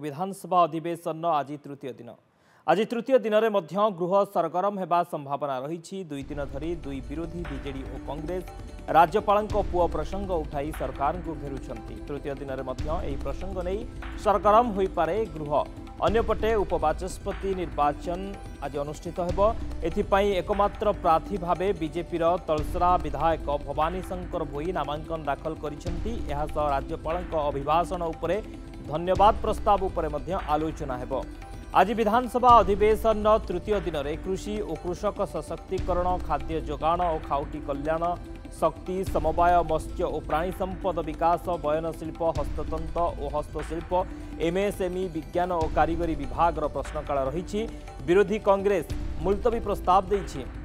विधानसभा अधिवेशन आज तृतीय दिन। आज तृतीय दिन में गृह सरगरम होगा संभावना रही। 2 दिन धरी दुई विरोधी बीजेडी और कांग्रेस राज्यपाल पुओ प्रसंग उठाई सरकार को घेरुछंती। तृतीय दिन में प्रसंग नहीं सरगरम हो पारे गृह। अन्यपटे उपबाचस्पति निर्वाचन आज अनुष्ठित होब। एथिपाई एकमात्र प्रार्थी भावे बीजेपी तलसरा विधायक भवानी शंकर भोई नामांकन दाखल करिसेंती। एहा सह राज्यपाल अभिभाषण उपरे धन्यवाद प्रस्ताव उपरे मध्य आलोचना हेब। आज विधानसभा अधिवेशन तृतीय दिन में कृषि और कृषक सशक्तिकरण, खाद्य जोगाण और खाउटी कल्याण, शक्ति समवाय, मत्स्य और प्राणी संपद विकास, बयनशिल्प, हस्ततंत्र और हस्तशिल्प, एमएसएमई, विज्ञान और कारिगरी विभाग प्रश्नकाल रही। विरोधी कांग्रेस मुलतवी प्रस्ताव देछि।